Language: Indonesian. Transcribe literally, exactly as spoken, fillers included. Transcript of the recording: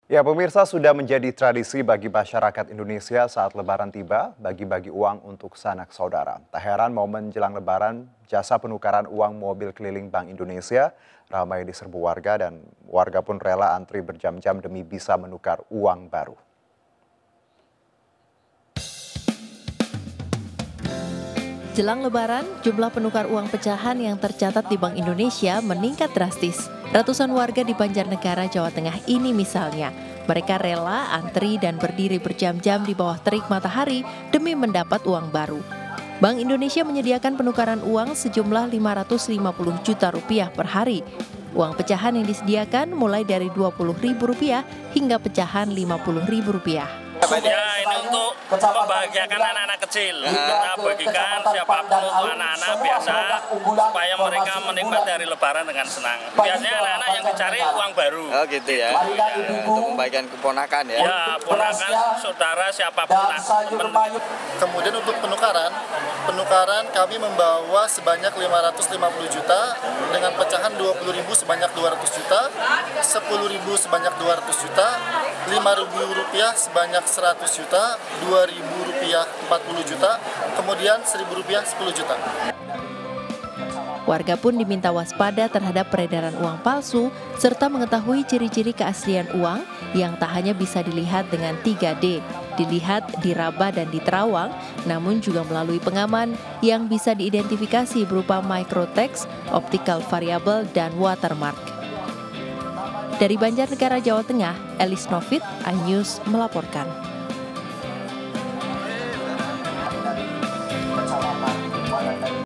Ya, pemirsa, sudah menjadi tradisi bagi masyarakat Indonesia saat Lebaran tiba, bagi-bagi uang untuk sanak saudara. Tak heran momen jelang Lebaran, jasa penukaran uang mobil keliling Bank Indonesia ramai diserbu warga dan warga pun rela antri berjam-jam demi bisa menukar uang baru. Jelang Lebaran, jumlah penukar uang pecahan yang tercatat di Bank Indonesia meningkat drastis. Ratusan warga di Banjarnegara, Jawa Tengah ini misalnya, mereka rela antri dan berdiri berjam-jam di bawah terik matahari demi mendapat uang baru. Bank Indonesia menyediakan penukaran uang sejumlah lima ratus lima puluh juta rupiah per hari. Uang pecahan yang disediakan mulai dari dua puluh ribu rupiah hingga pecahan lima puluh ribu rupiah. Ya, ini untuk membahagiakan anak-anak kecil. Kita bagikan siapapun untuk anak-anak biasa supaya mereka menikmati hari Lebaran dengan senang. Biasanya anak-anak yang dicari uang baru. Oh gitu ya, ya untuk membagikan keponakan ya. Ya, ponakan, saudara, siapapun. Teman. Kemudian untuk penukaran, penukaran kami membawa sebanyak lima ratus lima puluh juta dengan pecahan dua puluh ribu sebanyak dua ratus juta, sepuluh ribu sebanyak dua ratus juta, lima ribu rupiah sebanyak seratus juta, dua ribu rupiah empat puluh juta, kemudian seribu rupiah sepuluh juta. Warga pun diminta waspada terhadap peredaran uang palsu serta mengetahui ciri-ciri keaslian uang yang tak hanya bisa dilihat dengan tiga D, dilihat, diraba, dan diterawang, namun juga melalui pengaman yang bisa diidentifikasi berupa microtext, optical variable, dan watermark. Dari Banjarnegara, Jawa Tengah, Elis Novit, iNews melaporkan.